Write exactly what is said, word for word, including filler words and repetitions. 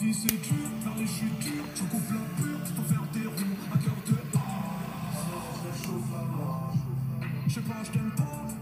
vie c'est dur, faire les chutes dures, je coupe la pure, tout en faire des ronds, à cœur de. Je sais pas, je t'aime pas.